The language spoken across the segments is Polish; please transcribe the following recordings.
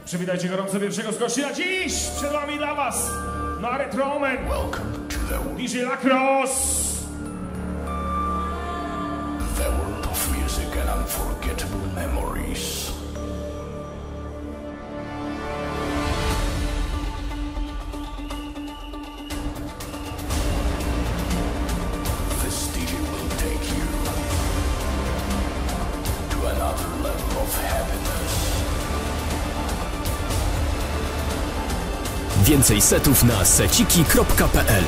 Przywitajcie gorąco pierwszego z gości na dziś! Przed wami dla was na Retroman DJ Lacrosse. The world of music and unforgettable memories. This DJ will take you to another level of happiness. Więcej setów na seciki.pl.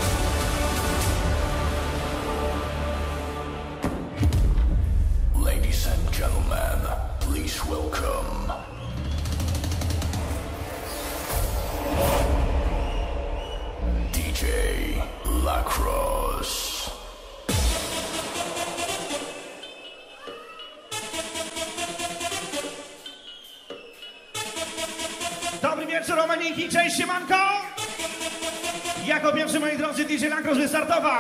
Ladies and gentlemen, please welcome DJ Lacrosse. Dobry wieczór, Romaniki, cześć, siemanko! Jako pierwszy, moi drodzy, DJ Lacrosse wystartował.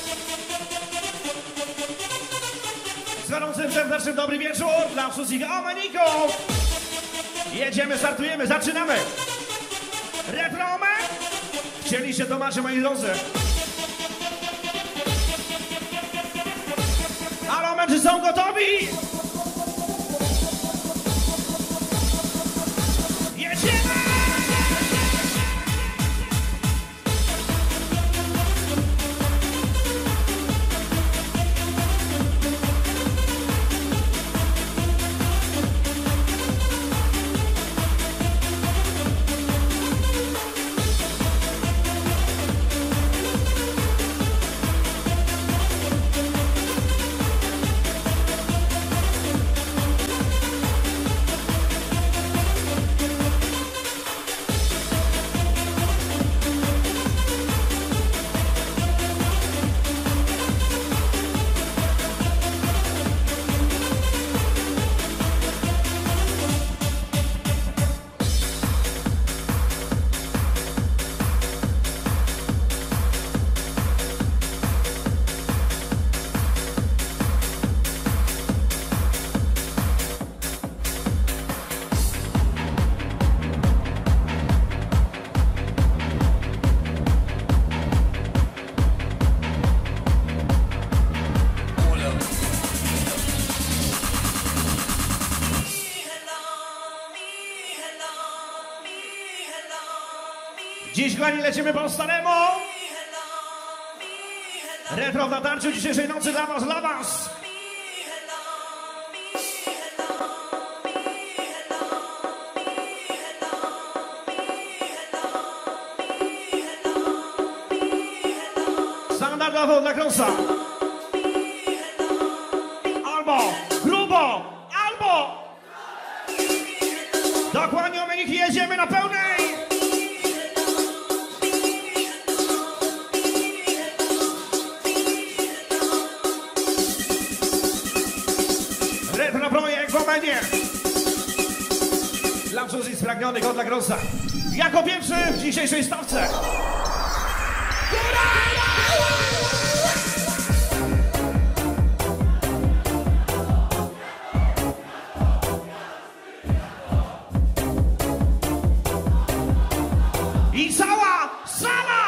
Z gorącym serdecznym dobry wieczór dla wszystkich Romaników. Jedziemy, startujemy, zaczynamy. Retroman. Chcieliście to macie, moi drodzy. Halo, mężczy są gotowi? Jedziemy! Dziś, kochani, lecimy po staremu. Retro w natarciu dzisiejszej nocy dla was, dla was. Standardowo dla Krosa. Albo grubo, albo dokładnie, Omeniki, jedziemy na pełnej. Retro projekt w Omenie. Dla wszystkich spragnionych od Lacrossa. Jako pierwszy w dzisiejszej stawce. I cała sala!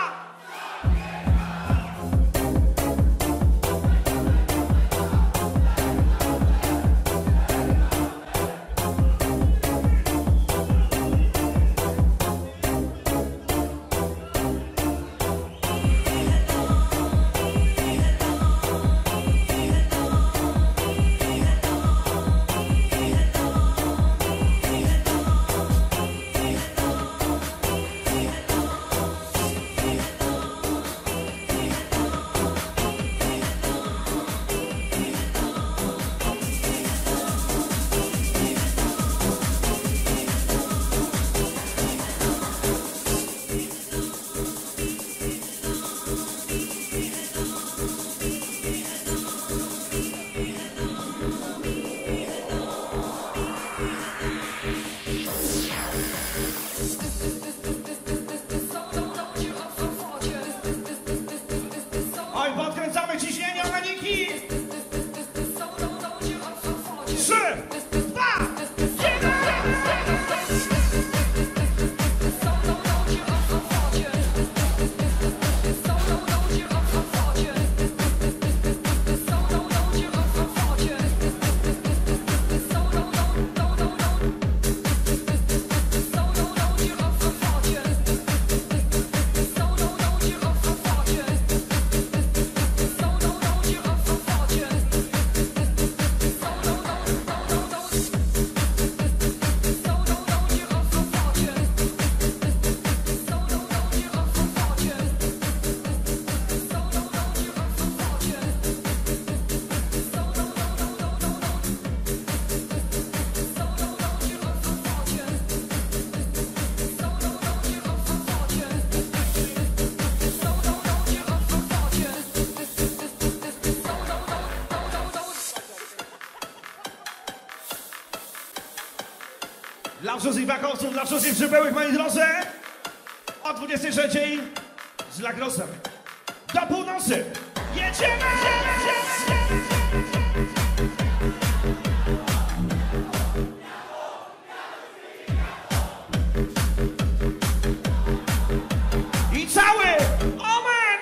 Dla wszystkich wakowców, dla wszystkich przybyłych, moi drodzy. O 23 z Lagrosem. Do północy. Jedziemy! I cały omen!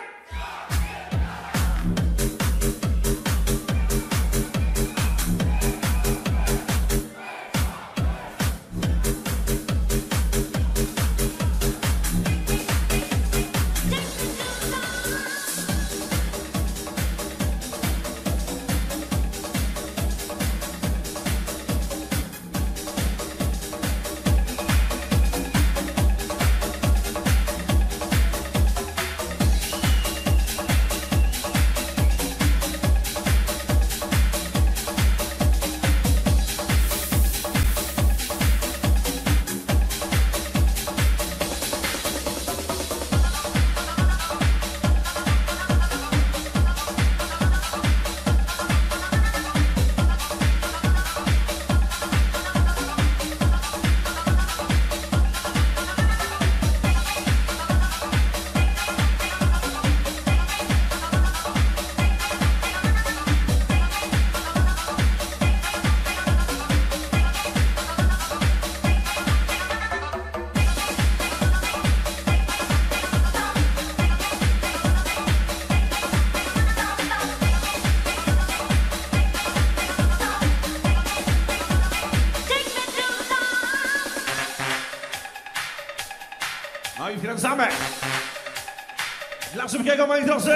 No i wkręcamy. Dla szybkiego, moi drodzy.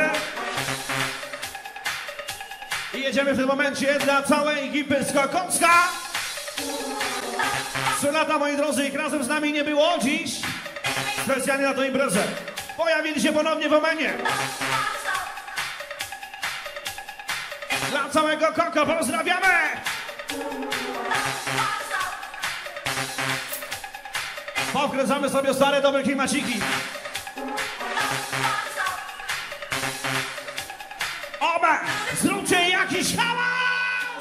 I jedziemy w tym momencie dla całej ekipy Skokowska. 3 lata, moi drodzy, ich razem z nami nie było dziś. Specjalnie na tę imprezę. Pojawili się ponownie w Omenie. Dla całego Koko pozdrawiamy. Powkręcamy sobie stare, dobre klimaciki. Oba, zróbcie jakiś hałas!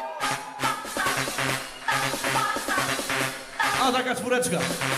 A taka czwóreczka.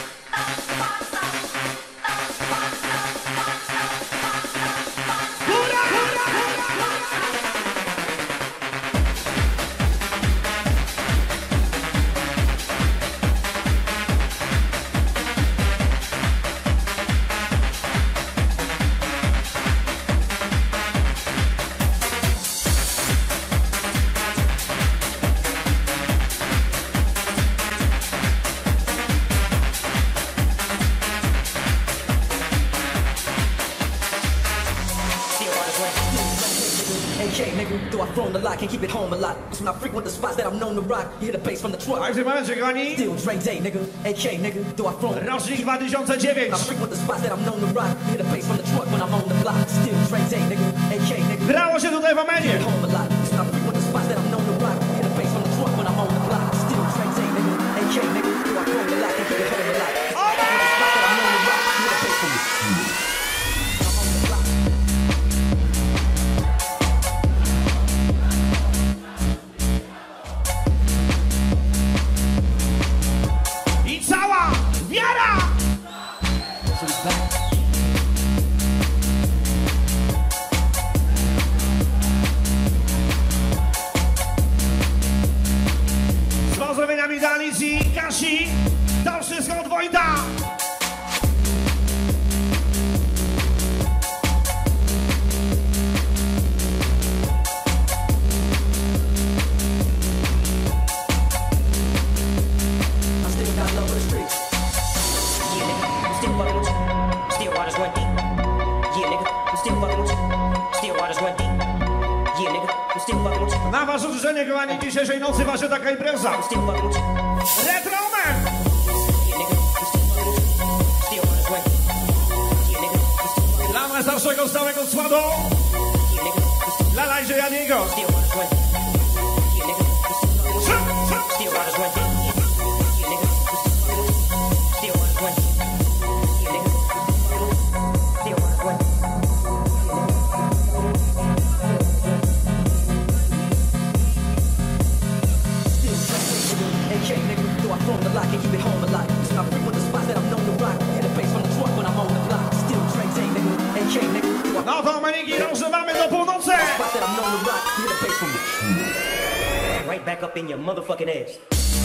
Can't keep it home a lot. It's when I frequent the spots that I'm known to rock. You hear the bass from the truck. A w tym momencie, kochani, Still Dre Day, nigga. AK, nigga. Do I front? rocznik 2009. I frequent the spots that I'm known to rock. You hear the bass from the truck when I'm on the block. Still Dre Day, nigga. AK, nigga. Grało się tutaj w Omenie. Home a lot. It's when I frequent the spots that I'm known to rock. You hear the bass from the truck when I'm on the block. Still Dre Day, nigga. AK, nigga. Do I front a lot? Can't keep it home a lot. Kasi, to wszystko od Wojta! Na wasze życzenie, kochani, dzisiejszej nocy wasza taka impreza. Retro Man! Dla najstarszego stałego składu. Dla Lajże Janiego. phone a lot, can't keep it home a lot. So I frequent the spots that I'm known to rock. Hit the bass from the truck when I'm on the block. Still Trace A, nigga, AK, nigga. No to Maniki, rozżywamy do północy! Spots that I'm known to rock. Hit the bass from the right back up in your motherfucking ass.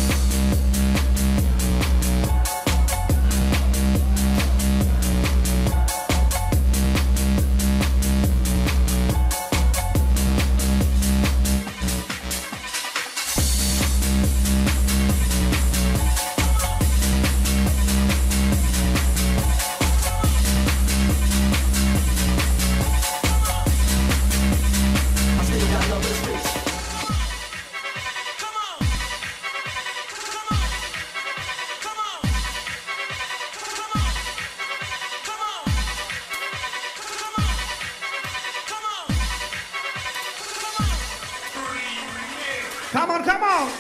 Come on, come on!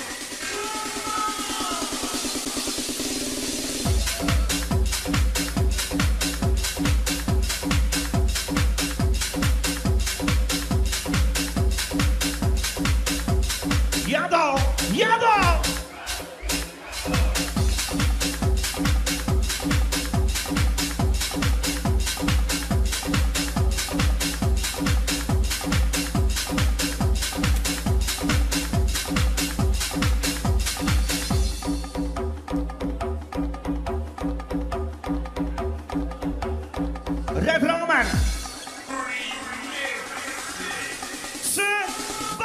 Jadą! Jadą! Retroman! 3, 2,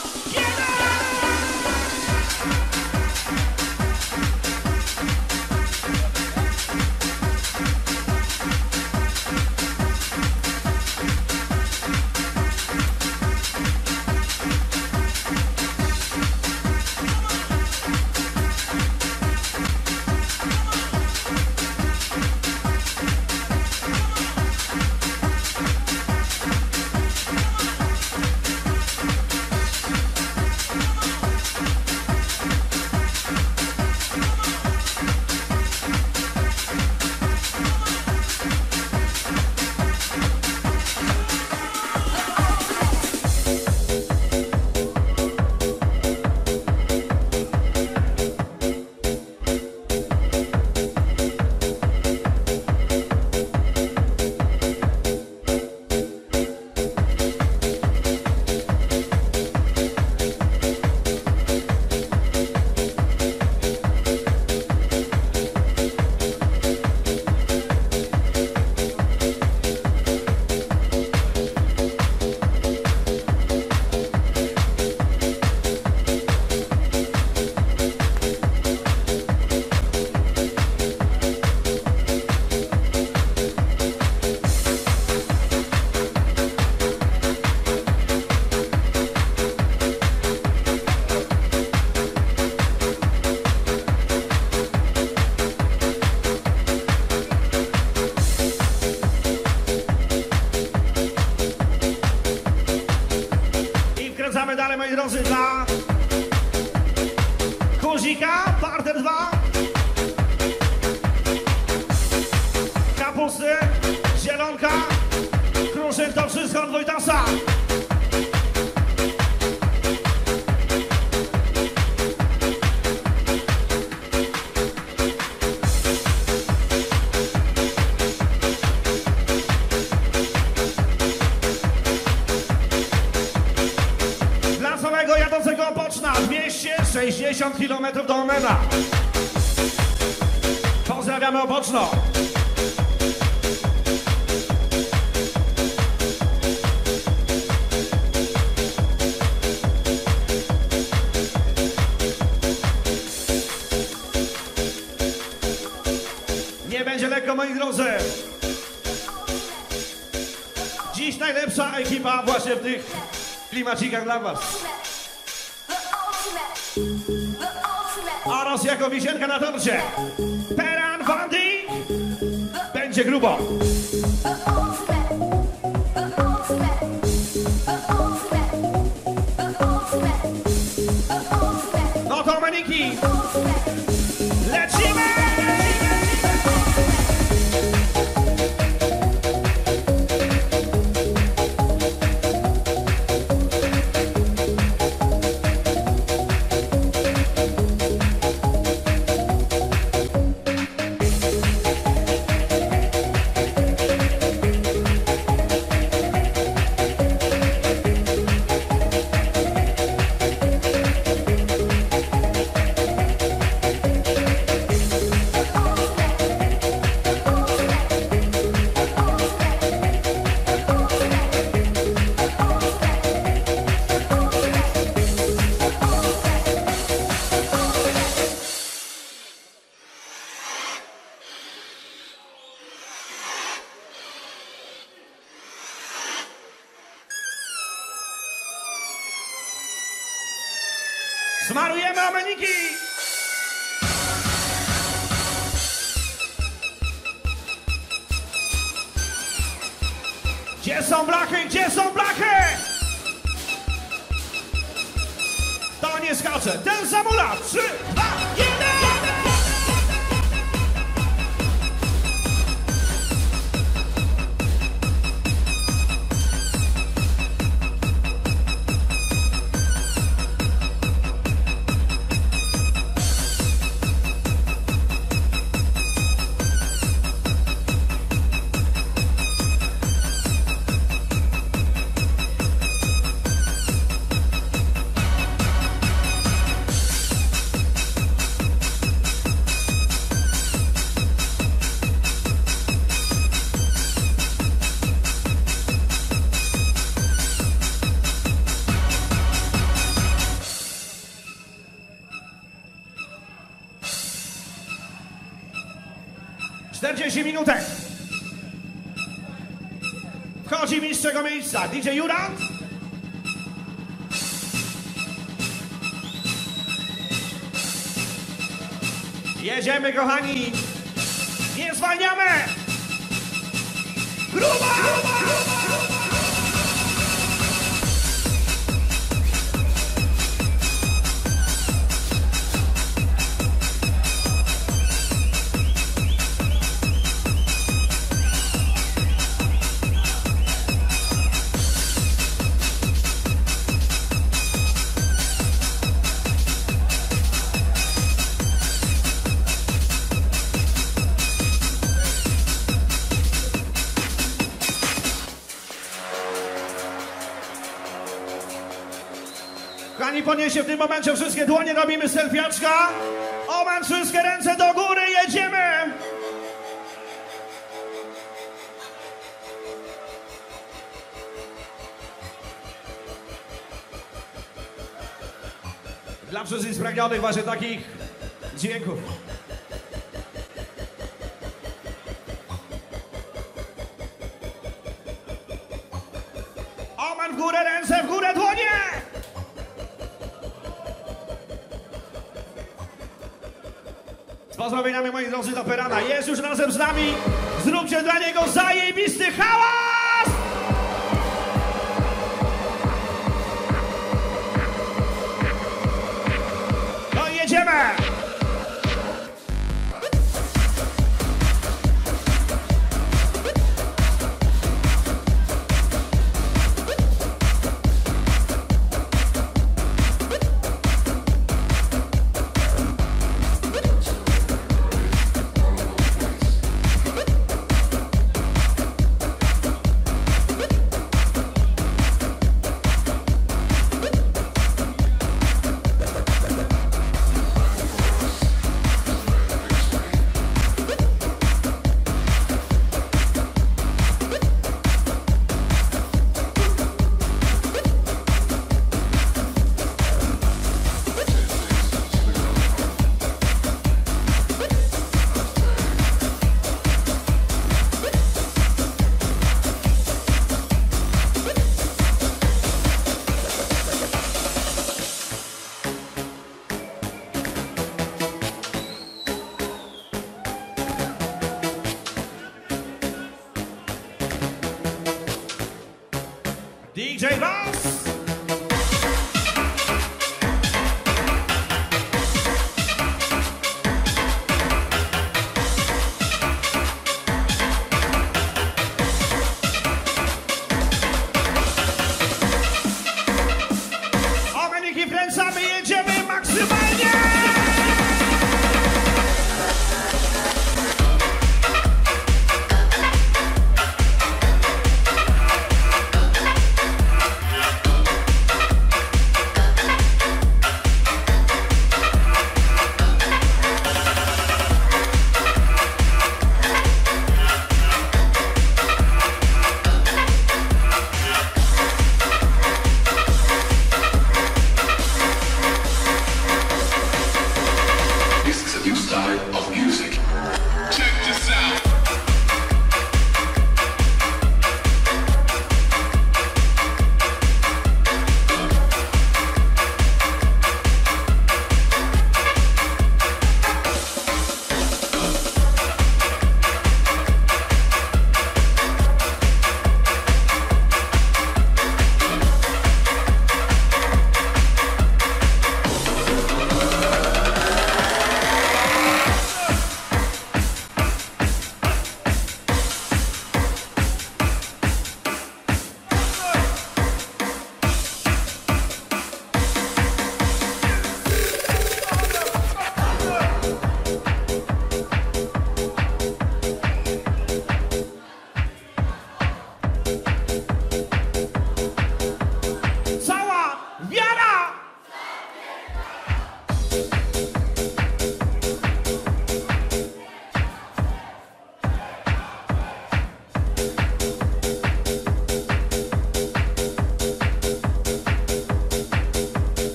I wkręcamy dalej, moi drodzy, dla Kuzika, parter 2. Kapusty, zielonka, Kruszyn, to wszystko od Wojtasa. Dla całego jadącego Opoczna 260 km do Omena. Pozdrawiamy Opoczno. Nie będzie lekko, moi drodzy. Dziś najlepsza ekipa właśnie w tych klimacikach dla was. Oraz jako wisienka na torcie Peran Van Dijk. Będzie grubo. No to Maniki. Lecimy! Smarujemy ameniki! Gdzie są blachy? Gdzie są blachy? To nie skacze. Ten zamula. 3, 2, 1! Minutek. Wchodzi mistrz tego miejsca, DJ Jurand. Jedziemy, kochani. Nie zwalniamy. Gruba! Kochani, podnieście w tym momencie wszystkie dłonie, robimy selfiaczka. Omen, wszystkie ręce do góry, jedziemy! Dla wszystkich spragnionych właśnie takich dźwięków. Omen, w górę, ręce w górę, dłonie! Z pozdrowieniami, moi drodzy, do Perana. Jest już razem z nami. Zróbcie dla niego zajebisty hałas! No i jedziemy! DJ Bass! Omeniki wkręcamy, jedziemy maksymalnie!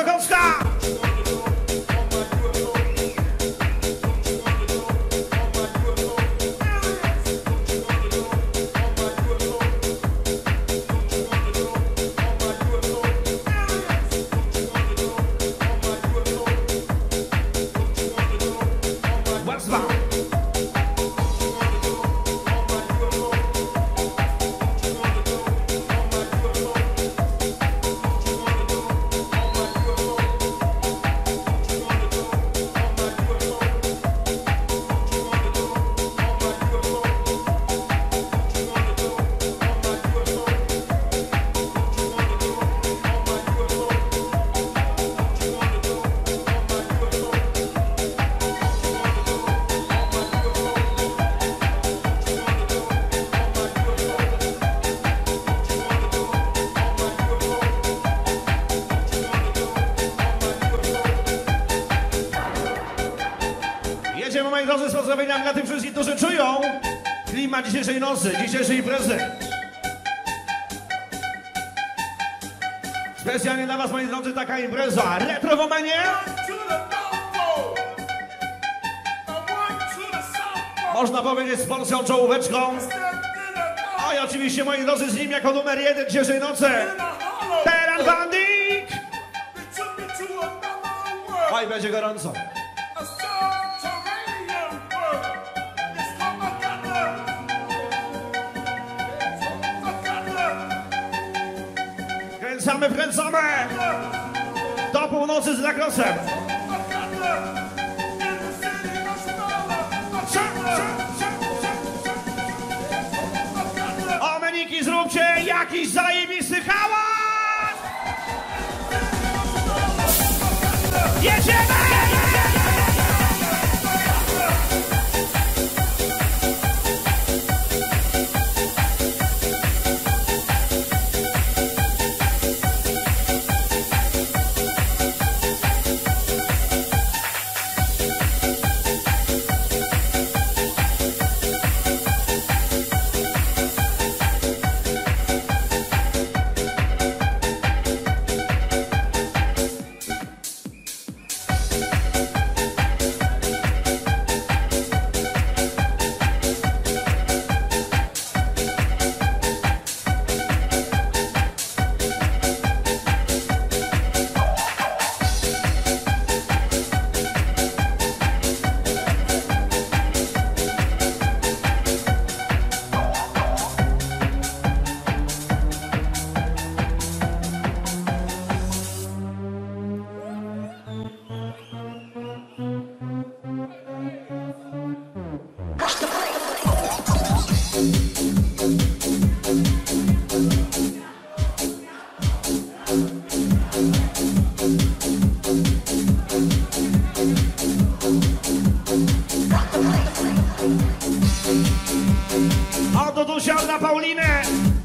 Krakowska! Moi drodzy, z pozdrowieniami dla tych wszystkich, którzy czują klimat dzisiejszej nocy, dzisiejszej imprezy. Specjalnie dla was, moi drodzy, taka impreza. Retrowomanie. Można powiedzieć z polską czołóweczką. No i oczywiście, moi drodzy, z nim jako numer 1 dzisiejszej nocy. Teran Bandik. Oj, będzie gorąco. Wkręcamy! Do północy z Lakrosem! Omeniki, zróbcie jakiś zajebisty hałas! Jedziemy! Oto tu siadł na Paulinę.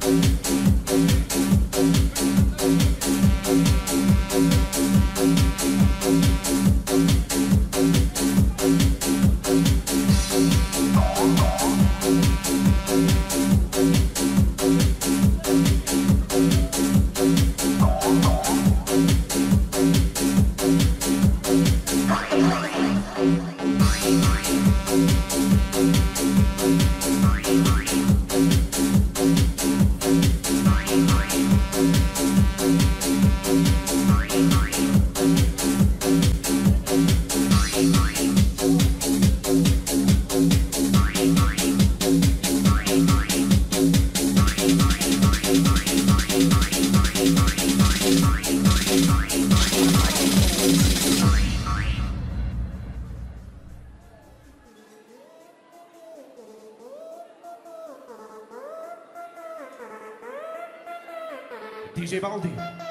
DJ Baldi.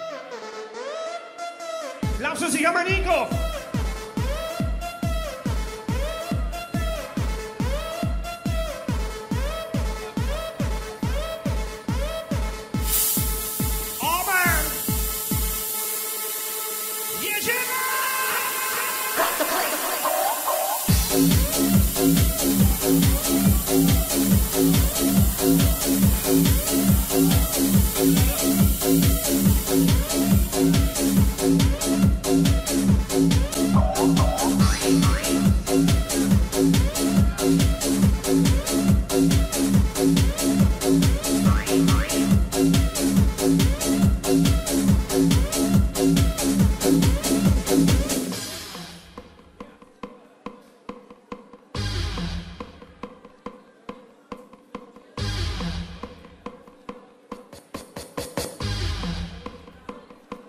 Dla wszystkich amaników! Omen! Jedziemy!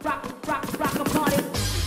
rock a party.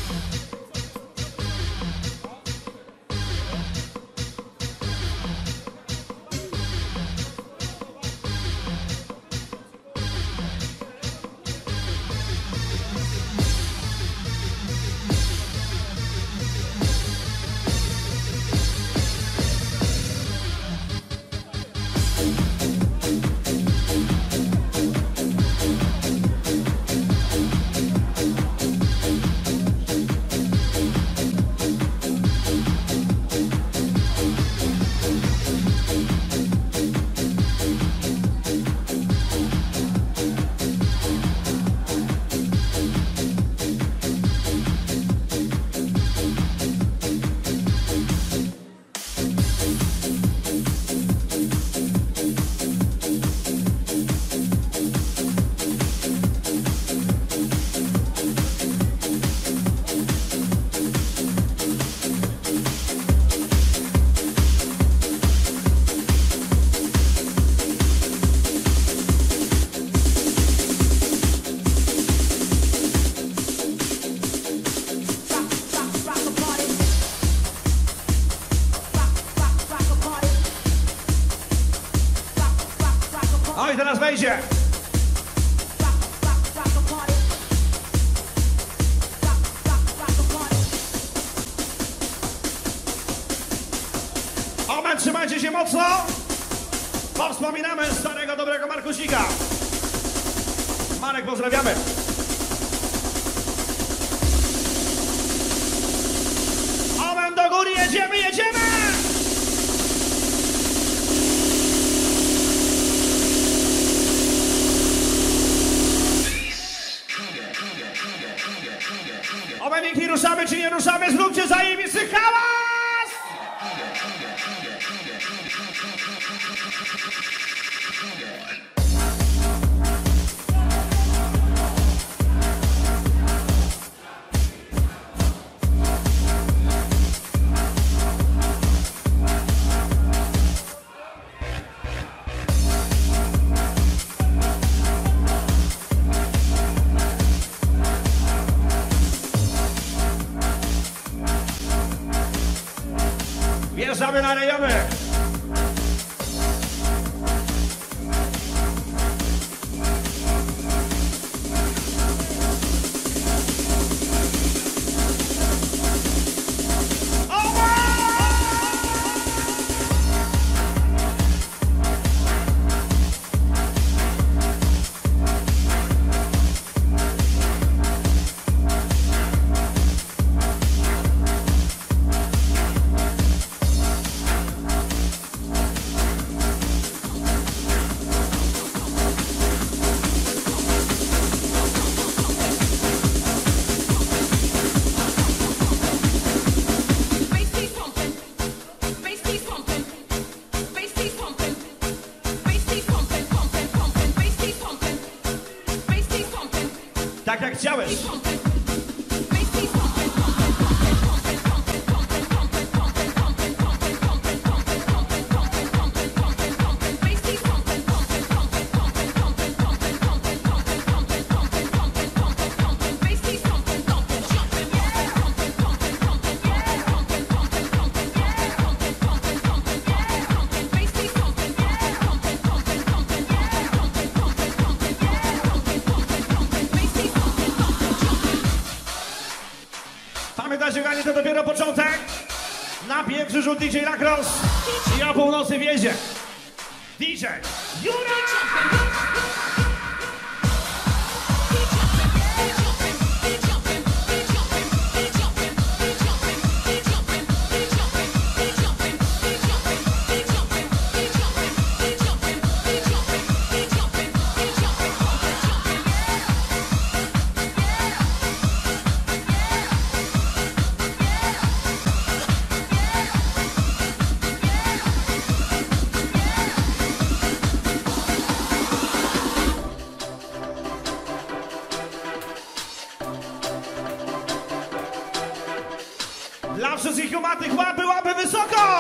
No i teraz wejdzie. Moment, trzymajcie się mocno. Powspominamy starego, dobrego Markusika. Marek, pozdrawiamy. Moment do góry, jedziemy, jedziemy! Omenik, ruszamy czy nie ruszamy? Zróbcie zajebisty hałas! Wjeżdżamy na rejony. Tak jak chciałeś. Pamiętajcie, kochani, to dopiero początek. Na pierwszy rzut DJ Lacrosse i o północy wjedzie DJ Jura! Dla wszystkich kumatych łapy, łapy wysoko!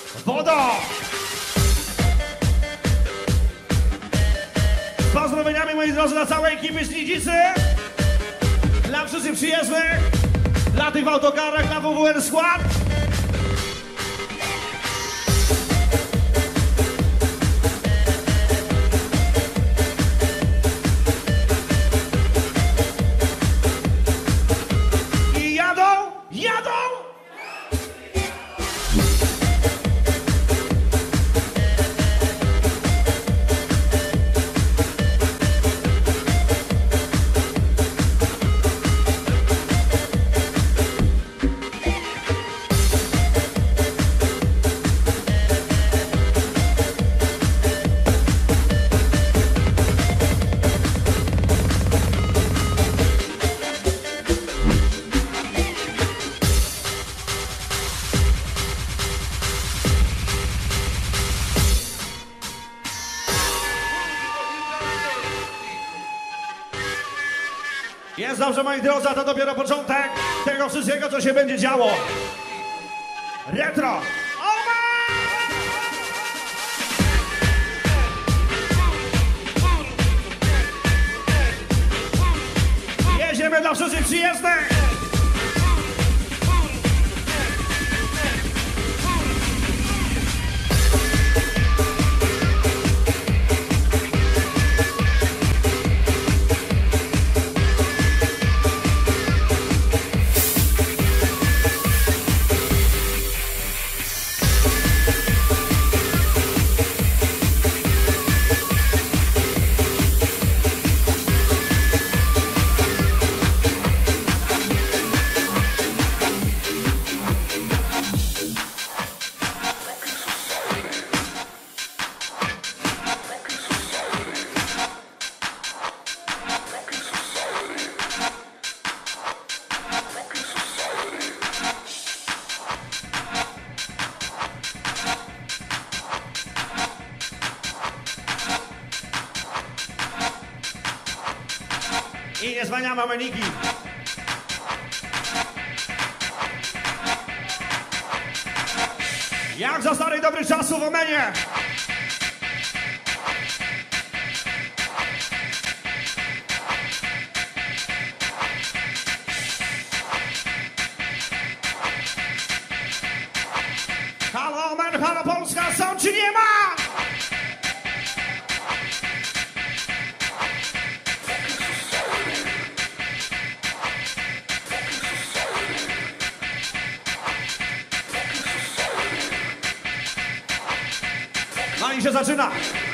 Woda! Z pozdrowieniami, moi drodzy, dla całej ekipy z Nidzicy, dla wszystkich przyjezdnych, dla tych w autokarach, dla WWR Skład. I jadą! Jest dobrze, moi drodzy, a to dopiero początek tego wszystkiego, co się będzie działo. Retro! Jedziemy dla wszystkich przyjezdnych! I nie zwalniamy Meniki. Jak za starych dobrych czasów w Omenie. Halo Omen, halo Polska, są czy nie ma? No i się zaczyna.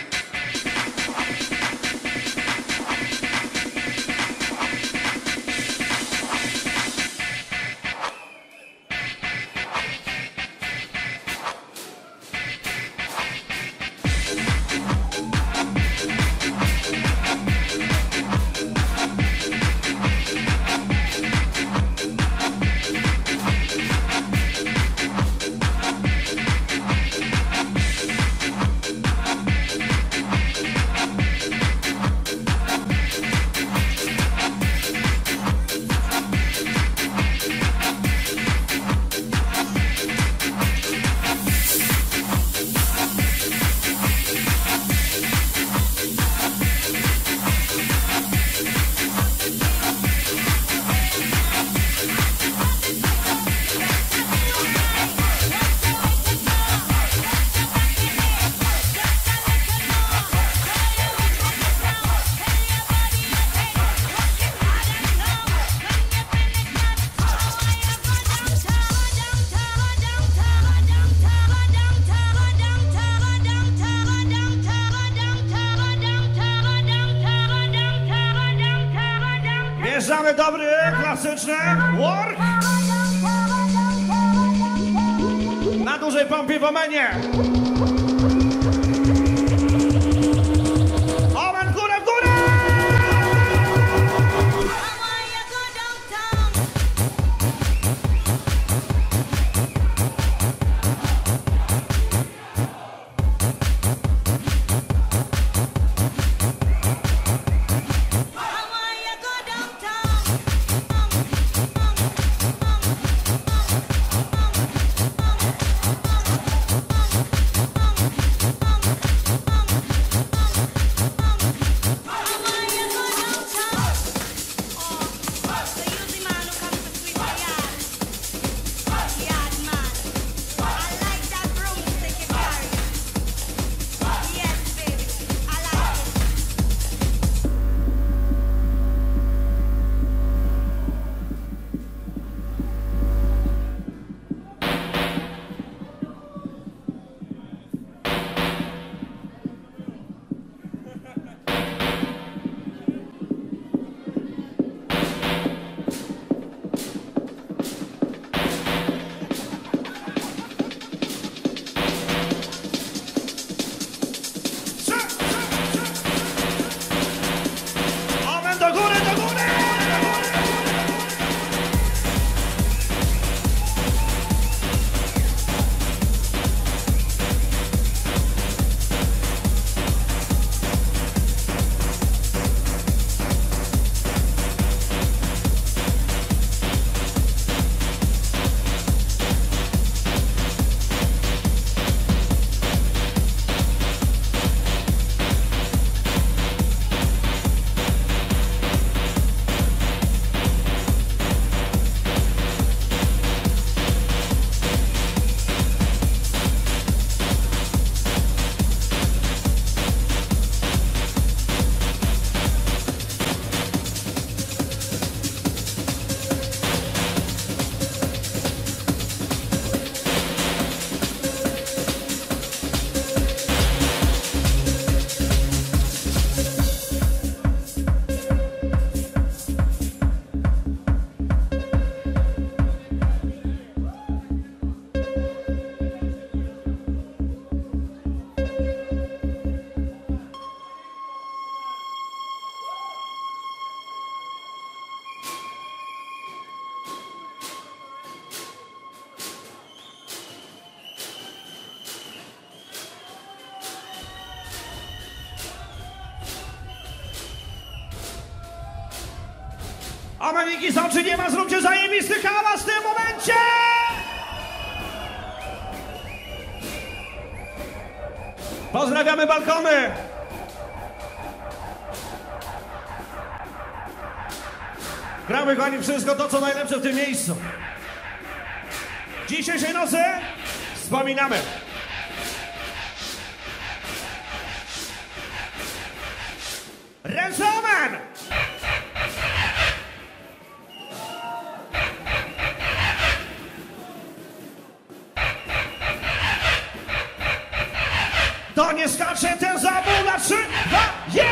Wjeżdżamy dobry, klasyczny work na dużej pompie w Omenie. Omen, górę w górę! Ameryki są czy nie ma, zróbcie zajebisty hałas w tym momencie! Pozdrawiamy balkony! Gramy, kochani, wszystko to, co najlepsze w tym miejscu. Dzisiejszej nocy wspominamy. Rezomen! To nie skacze ten zabój na 3, 2, 1!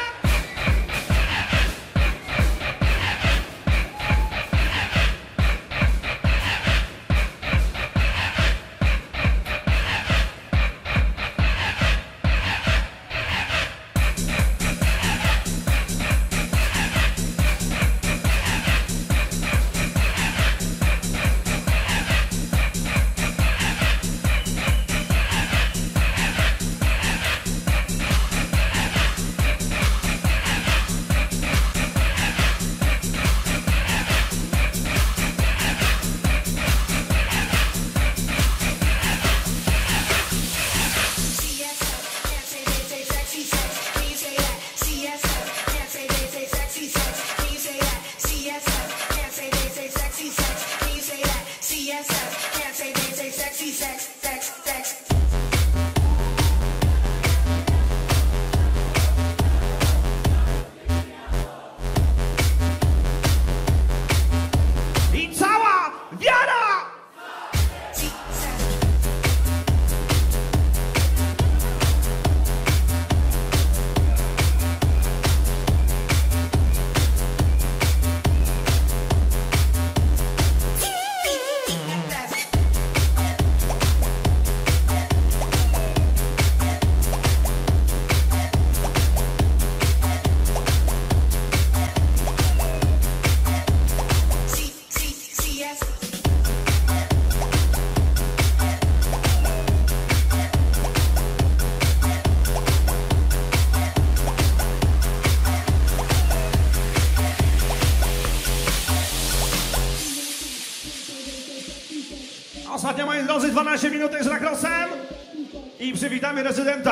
Ostatnio, moi drodzy, 12 minut z Lakrosem i przywitamy rezydenta.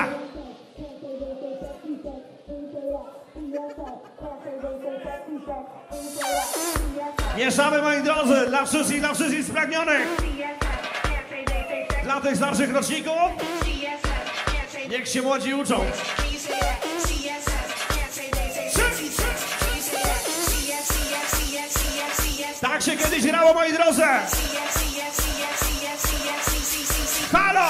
Mieszamy, moi drodzy, dla wszystkich spragnionych. Dla tych starszych roczników, niech się młodzi uczą. Tak się kiedyś grało, moi drodzy. Halo!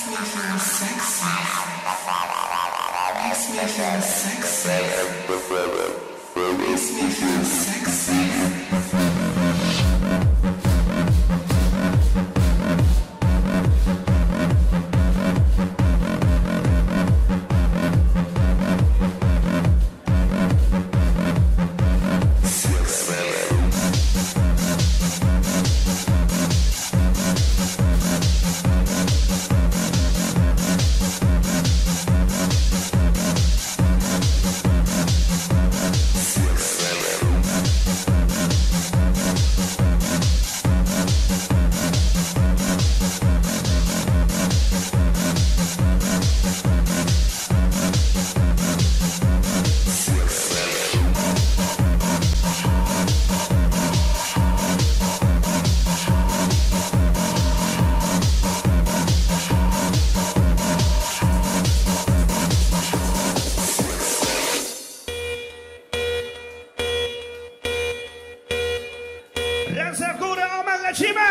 Ręce w górę, omen, lecimy!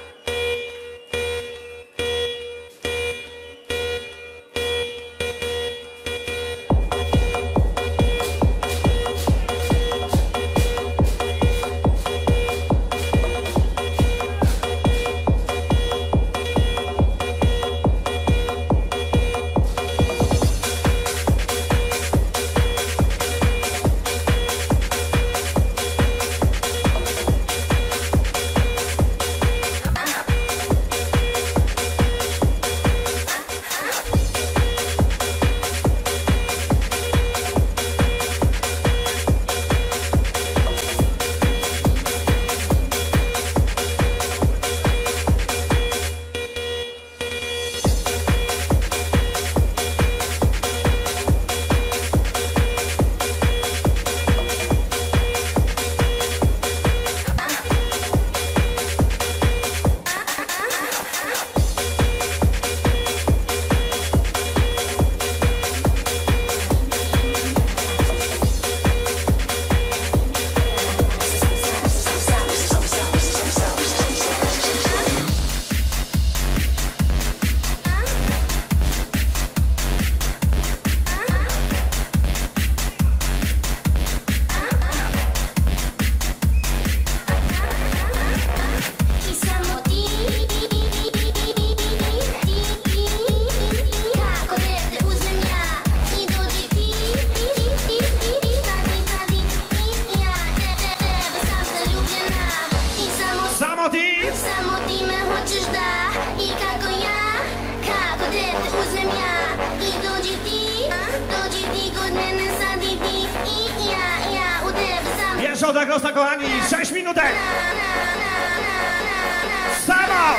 Samotime hoćeš da i kako ja, kako dete uzmem ja i dođi ti kod mene sad i ti i ja u tebe sam. Pierwsza od Grossa, kochani, 6 minutek! Samo!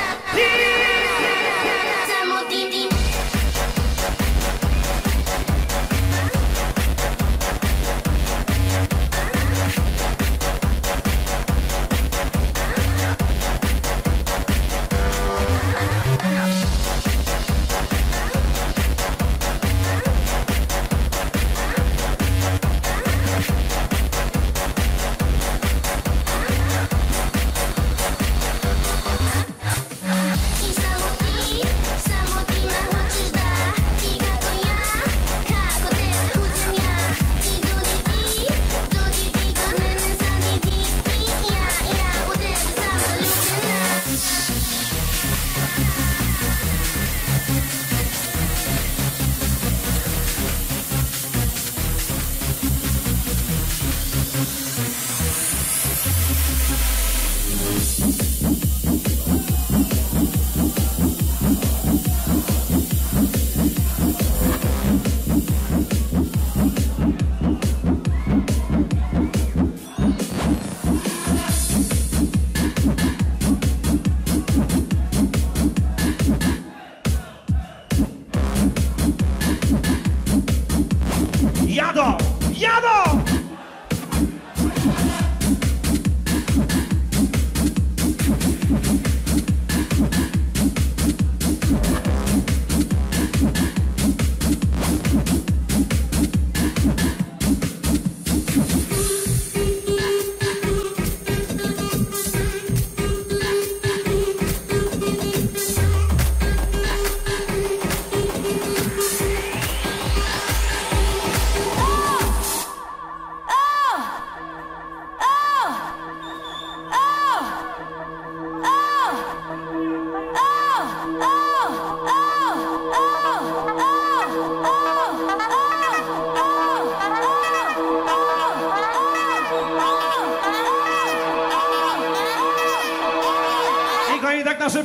Jadą! Jadą!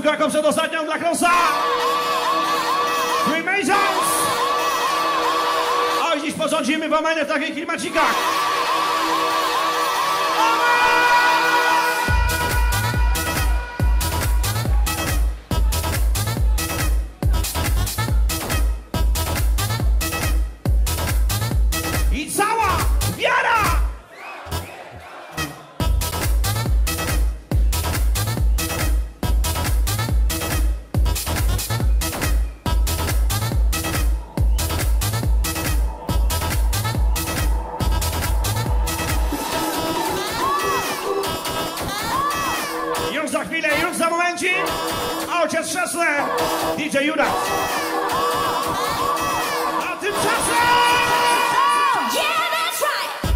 końcówkę jako przedostatnią dla Krosa. Freemasons! Oj, dziś porządzimy w Omenie w takich klimacikach. I cała wiara! Już za chwilę, już za momencik. Ojciec Szesle, DJ Judas. A tymczasem... Yeah, that's right.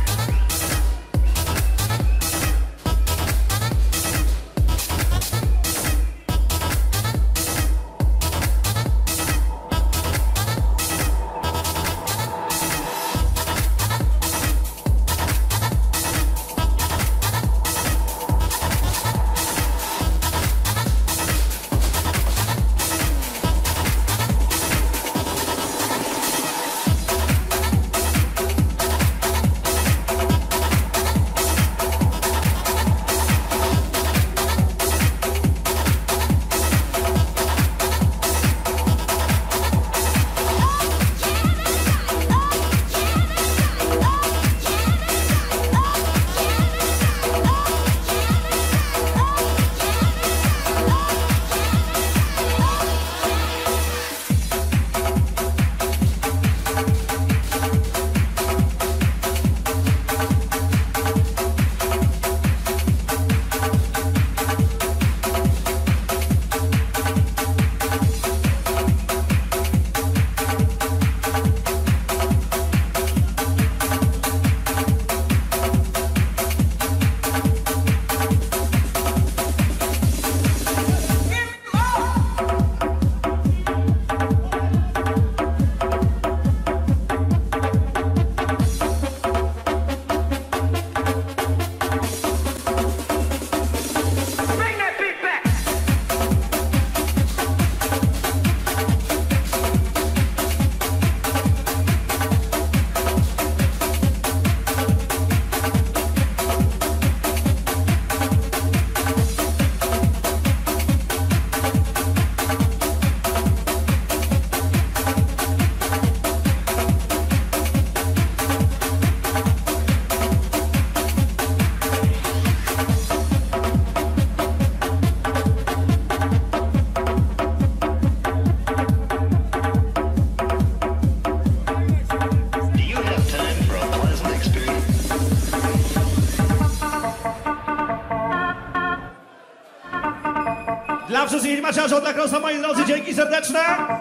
Dla wszystkich maciarzy dla Krosa, moi drodzy, dzięki serdeczne.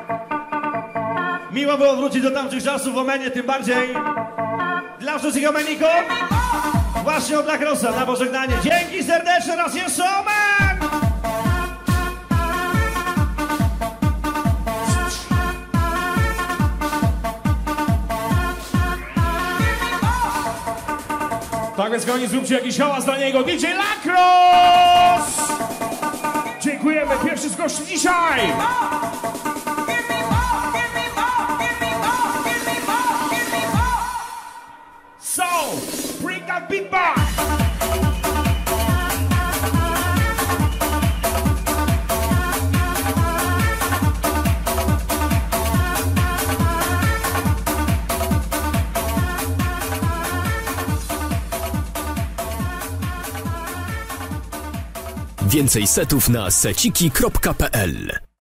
Miło było wrócić do tamtych czasów w Omenie, tym bardziej dla wszystkich Omeników. Właśnie od dla Krosa na pożegnanie. Dzięki serdeczne, raz jeszcze Omen! Tak więc kochani, zróbcie jakiś hałas dla niego. DJ Lacrosse! Dziękujemy, pierwszy z gości dzisiaj! So, bring that beat back! Więcej setów na seciki.pl